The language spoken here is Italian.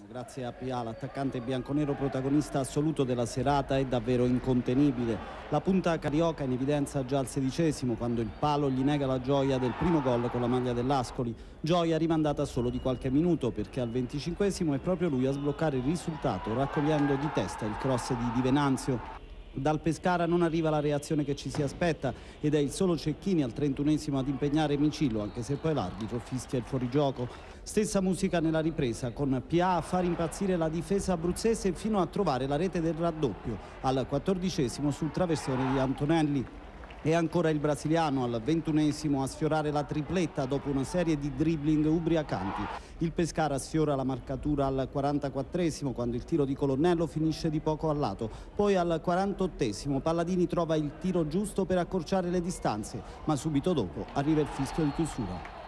Grazie a Pia, l'attaccante bianconero protagonista assoluto della serata è davvero incontenibile. La punta carioca in evidenza già al 16esimo, quando il palo gli nega la gioia del primo gol con la maglia dell'Ascoli. Gioia rimandata solo di qualche minuto, perché al 25esimo è proprio lui a sbloccare il risultato, raccogliendo di testa il cross di Di Venanzio. Dal Pescara non arriva la reazione che ci si aspetta ed è il solo Cecchini al 31esimo ad impegnare Micillo, anche se poi l'arbitro fischia il fuorigioco. Stessa musica nella ripresa, con Pia a far impazzire la difesa abruzzese fino a trovare la rete del raddoppio al 14esimo sul traversone di Antonelli. E ancora il brasiliano al 21esimo a sfiorare la tripletta dopo una serie di dribbling ubriacanti. Il Pescara sfiora la marcatura al 44esimo, quando il tiro di Colonnello finisce di poco a lato. Poi al 48esimo Palladini trova il tiro giusto per accorciare le distanze, ma subito dopo arriva il fischio di chiusura.